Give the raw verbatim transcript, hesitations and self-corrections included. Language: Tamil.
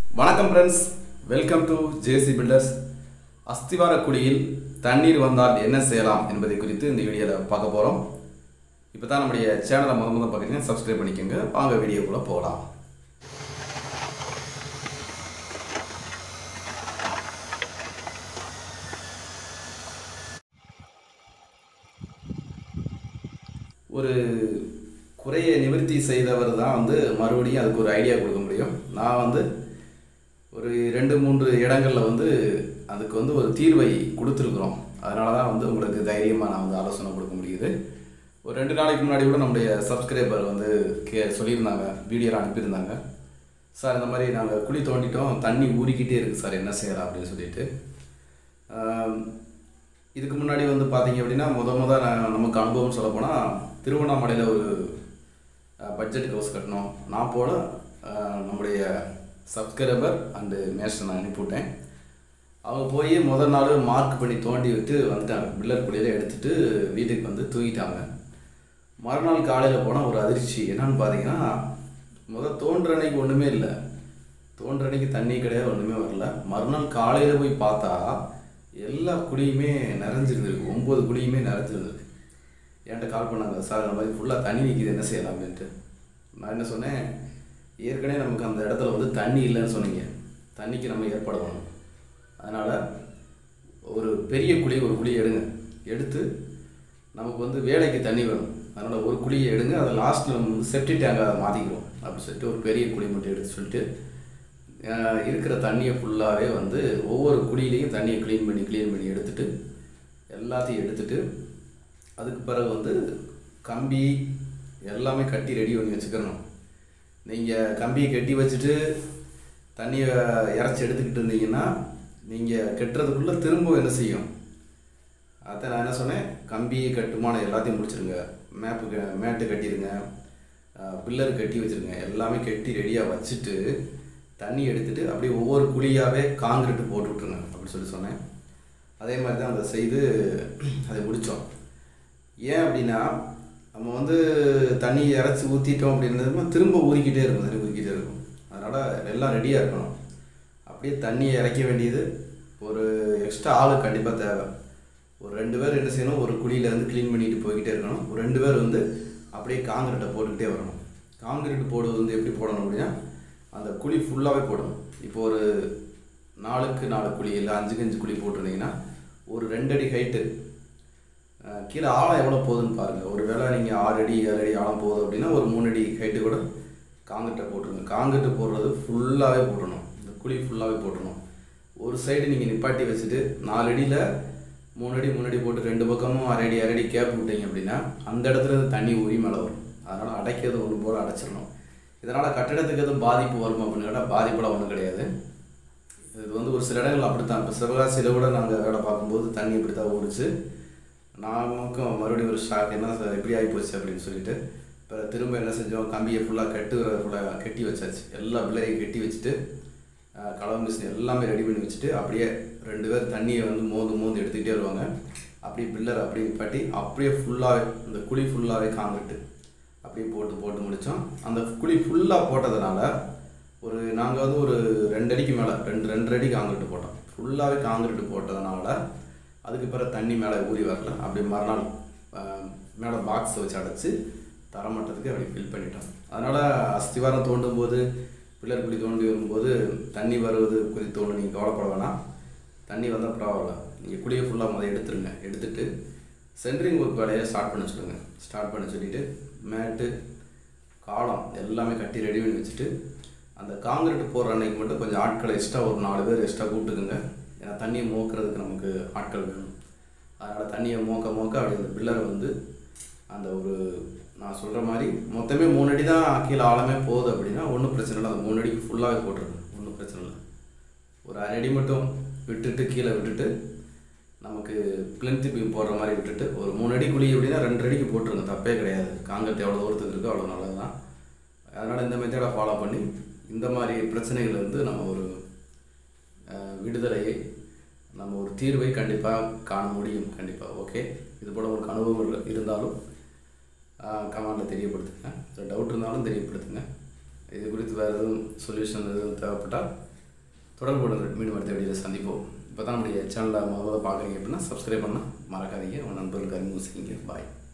வணக்கம் ஃப்ரெண்ட்ஸ், வெல்கம் டு ஜேசி பில்டர்ஸ். அஸ்திவார குழியில் தண்ணீர் வந்தால் என்ன செய்யலாம் என்பதை குறித்து இந்த வீடியோவில் பார்க்க போகிறோம். இப்போ தான் நம்முடைய சேனலை முத முதல் பார்க்குறீங்க, சப்ஸ்கிரைப் பண்ணிக்கோங்க. வாங்க வீடியோக்குள்ளே போகலாம். ஒரு குறையை நிவர்த்தி செய்தவர் தான் வந்து மறுபடியும் அதுக்கு ஒரு ஐடியா கொடுக்க முடியும். நான் வந்து ஒரு ரெண்டு மூன்று இடங்களில் வந்து அதுக்கு வந்து ஒரு தீர்வை கொடுத்துருக்குறோம். அதனால தான் வந்து உங்களுக்கு தைரியமாக நான் வந்து ஆலோசனை கொடுக்க முடியுது. ஒரு ரெண்டு நாளைக்கு முன்னாடி கூட நம்முடைய சப்ஸ்கிரைபர் வந்து கே சொல்லியிருந்தாங்க, வீடியோவில் அனுப்பியிருந்தாங்க. சார், இந்த மாதிரி நாங்கள் குழி தோண்டிட்டோம், தண்ணி ஊறிக்கிட்டே இருக்குது சார், என்ன செய்யலாம் அப்படின்னு சொல்லிட்டு. இதுக்கு முன்னாடி வந்து பார்த்தீங்க அப்படின்னா முத முத நான் நமக்கு அனுபவம் சொல்லப்போனால் திருவண்ணாமலையில் ஒரு பட்ஜெட் ஹவுஸ் கட்டணும். நான் போல நம்முடைய சப்ஸ்கிரைபர் அண்டு மேஸ்டர் நான் அனுப்பிவிட்டேன். அவங்க போய் முதல் நாள் மார்க் பண்ணி தோண்டி விட்டு வந்துட்டாங்க. பில்லர் குழியில் எடுத்துகிட்டு வீட்டுக்கு வந்து தூங்கிட்டாங்க. மறுநாள் காலையில் போனால் ஒரு அதிர்ச்சி. என்னன்னு பார்த்தீங்கன்னா, முதல் தோன்ற அன்னைக்கு ஒன்றுமே இல்லை, தோன்ற அன்னைக்கு தண்ணி கிடையாது, ஒன்றுமே வரல. மறுநாள் காலையில் போய் பார்த்தா எல்லா குழியுமே நிறைஞ்சிருந்துருக்கு, ஒம்பது குழியுமே நிறைஞ்சிருந்துருக்கு. என்கிட்ட கால் பண்ணாங்க, சார் இந்த மாதிரி ஃபுல்லாக தண்ணி நிற்கிது, என்ன செய்யலாம் அப்படின்ட்டு. நான் என்ன சொன்னேன், ஏற்கனவே நமக்கு அந்த இடத்துல வந்து தண்ணி இல்லைன்னு சொன்னீங்க, தண்ணிக்கு நம்ம ஏற்பாடு பண்ணணும். அதனால் ஒரு பெரிய குழி ஒரு குழியை எடுங்க, எடுத்து நமக்கு வந்து வேலைக்கு தண்ணி வேணும். அதனால் ஒரு குழியை எடுங்க, அதை லாஸ்ட்டில் நம்ம வந்து செப்டி டேங்காக அதை மாற்றிக்கிறோம் அப்படின்னு சொல்லிட்டு ஒரு பெரிய குழி மட்டும் எடுத்து சொல்லிட்டு இருக்கிற தண்ணியை ஃபுல்லாகவே வந்து ஒவ்வொரு குழியிலையும் தண்ணியை க்ளீன் பண்ணி க்ளீன் பண்ணி எடுத்துகிட்டு எல்லாத்தையும் எடுத்துகிட்டு அதுக்கு பிறகு வந்து கம்பி எல்லாமே கட்டி ரெடி பண்ணி வச்சுக்கிறணும். நீங்கள் கம்பியை கட்டி வச்சுட்டு தண்ணியை இறச்சி எடுத்துக்கிட்டு இருந்தீங்கன்னா நீங்கள் கட்டுறதுக்குள்ளே திரும்ப என்ன செய்யும். அதை நான் என்ன சொன்னேன், கம்பியை கட்டுமான எல்லாத்தையும் முடிச்சிருங்க, மேப்பு மேட்டு கட்டிடுங்க, பில்லர் கட்டி வச்சுருங்க, எல்லாமே கட்டி ரெடியாக வச்சுட்டு தண்ணி எடுத்துகிட்டு அப்படியே ஒவ்வொரு குழியாகவே காங்கிரீட்டு போட்டு விட்ருங்க அப்படின்னு சொல்லி சொன்னேன். அதே மாதிரி தான் அதை செய்து அதை முடித்தோம். ஏன் அப்படின்னா, நம்ம வந்து தண்ணி இறச்சி ஊற்றிட்டோம் அப்படின்றதுமா திரும்ப ஊறிக்கிட்டே இருக்கும், தண்ணி ஊறிக்கிட்டே இருக்கும். அதனால் எல்லாம் ரெடியாக இருக்கணும். அப்படியே தண்ணியை இறக்க வேண்டியது ஒரு எக்ஸ்ட்ரா ஆள் கண்டிப்பாக தேவை. ஒரு ரெண்டு பேர் என்ன செய்யணும், ஒரு குழியிலேருந்து க்ளீன் பண்ணிட்டு போய்கிட்டே இருக்கணும். ஒரு ரெண்டு பேர் வந்து அப்படியே காங்கிரீட்டை போட்டுக்கிட்டே வரணும். காங்கிரீட் போடுவது வந்து எப்படி போடணும் அப்படின்னா, அந்த குழி ஃபுல்லாகவே போடணும். இப்போ ஒரு நாலுக்கு நாலு குழி இல்லை அஞ்சுக்கு அஞ்சு குழி போட்டிருந்தீங்கன்னா ஒரு ரெண்டு அடி ஹைட்டு, கீழே ஆழம் எவ்வளோ போகுதுன்னு பாருங்கள். ஒரு வேளை நீங்கள் ஆறு அடி ஏழு அடி ஆழம் போகுது அப்படின்னா ஒரு மூணு அடி ஹைட்டு கூட காங்கிரீட்டை போட்டுருங்க. காங்கிரீட்டு போடுறது ஃபுல்லாகவே போட்டணும், இந்த குழி ஃபுல்லாகவே போட்டணும். ஒரு சைடு நீங்கள் நிப்பாட்டி வச்சுட்டு நாலு அடியில் மூணு அடி மூணு அடி போட்டு ரெண்டு பக்கமும் அரை அடி அரை அடி கேப் விட்டீங்க அப்படின்னா அந்த இடத்துல தண்ணி ஊறி மேலே வரும். அதனால் அடைக்கிறது ஒன்று போல் அடைச்சிடணும். இதனால் கட்டிடத்துக்கு எதுவும் பாதிப்பு வரும் அப்படின்னு கேட்டால் பாதிப்பெல்லாம் ஒன்றும் கிடையாது. இது வந்து ஒரு சில இடங்கள் அப்படி தான். இப்போ சிவகாசியில் கூட நாங்கள் வேலை பார்க்கும்போது தண்ணி இப்படி தான் ஓடிச்சு. நமக்கும் மறுபடியும் ஒரு ஷாக், என்ன எப்படி ஆகிப்போச்சு அப்படின்னு சொல்லிட்டு இப்போ திரும்ப என்ன செஞ்சோம், கம்பியை ஃபுல்லாக கட்டு ஃபுல்லாக கட்டி வச்சாச்சு. எல்லா பிள்ளையும் கட்டி வச்சுட்டு கலவை மிஷின் எல்லாமே ரெடி பண்ணி வச்சுட்டு அப்படியே ரெண்டு பேர் தண்ணியை வந்து மோந்து மோந்து எடுத்துக்கிட்டே வருவாங்க. அப்படியே பில்லர் அப்படியே நிப்பாட்டி அப்படியே ஃபுல்லாகவே இந்த குழி ஃபுல்லாகவே காங்கிரீட்டு அப்படியே போட்டு போட்டு முடித்தோம். அந்த குழி ஃபுல்லாக போட்டதுனால ஒரு நாங்கள் வந்து ஒரு ரெண்டு அடிக்கு மேலே ரெண்டு ரெண்டு அடி காங்கிரீட்டு போட்டோம். ஃபுல்லாகவே காங்கிரீட்டு போட்டதுனால அதுக்கு பிறகு தண்ணி மேலே ஊறி வரல. அப்படி மறுநாள் மேலே பாக்ஸை வச்சு அடைச்சி தரமட்டத்துக்கு அப்படி ஃபில் பண்ணிட்டோம். அதனால் அஸ்திவாரம் தோண்டும் போது பில்லர் குழி தோண்டி வரும்போது தண்ணி வருவது குறித்து தோண்டு நீங்கள் கவலைப்பட வேணாம். தண்ணி வந்தால் பரவாயில்ல, நீங்கள் குழியை ஃபுல்லாக முதல் எடுத்துருங்க. எடுத்துகிட்டு சென்ட்ரிங் ஒர்க் வேலையை ஸ்டார்ட் பண்ண சொல்லுங்க. ஸ்டார்ட் பண்ண சொல்லிவிட்டு மேட்டு காலம் எல்லாமே கட்டி ரெடி பண்ணி வச்சுட்டு அந்த காங்கிரீட் போடுற அன்னைக்கு மட்டும் கொஞ்சம் ஆட்களை எக்ஸ்ட்ரா ஒரு நாலு பேர் எக்ஸ்ட்ரா கூப்பிட்டுக்குங்க. ஏன்னா தண்ணியை மோக்கிறதுக்கு நமக்கு ஆட்கள் வேணும். அதனால் தண்ணியை மோக்க மோக்க அப்படி அந்த பில்லரை வந்து அந்த ஒரு நான் சொல்கிற மாதிரி மொத்தமே மூணு அடி தான் கீழே ஆழமே போகுது அப்படின்னா ஒன்றும் பிரச்சனை இல்லை. அந்த மூணு அடிக்கு ஃபுல்லாகவே போட்டுருங்க, ஒன்றும் பிரச்சனை இல்லை. ஒரு அரை அடி மட்டும் விட்டுட்டு கீழே விட்டுட்டு நமக்கு பிளென்த் பீம் போடுற மாதிரி விட்டுட்டு ஒரு மூணு அடி குழி அப்படின்னா ரெண்டு அடிக்கு போட்டுருங்க, தப்பே கிடையாது. காங்கிரீட் எவ்வளோ தூரத்துக்கு இருக்கோ அவ்வளோ நல்லது தான். அதனால் இந்த மெத்தடை ஃபாலோ பண்ணி இந்த மாதிரி பிரச்சனைகள் வந்து நம்ம ஒரு விடுதலையை நம்ம ஒரு தீர்வை கண்டிப்பாக காண முடியும். கண்டிப்பாக ஓகே. இது போல் ஒரு அனுபவம் இருந்தாலும் கமெண்டில் தெரியப்படுத்துங்க. டவுட் இருந்தாலும் தெரியப்படுத்துங்க. இது குறித்து வேறு எதுவும் சொல்யூஷன் எதுவும் தேவைப்பட்டால் தொடர்பு கொள்ளுங்கள். மீண்டும் அடுத்த வீடியோவில் சந்திப்போம். இப்போ தான் நம்முடைய சேனலை முதல்ல பார்க்குறீங்க அப்படின்னா சப்ஸ்கிரைப் பண்ணால் மறக்காதீங்க. உங்கள் நண்பர்களுக்கு அறிமுகம் செய்யுங்க. பாய்.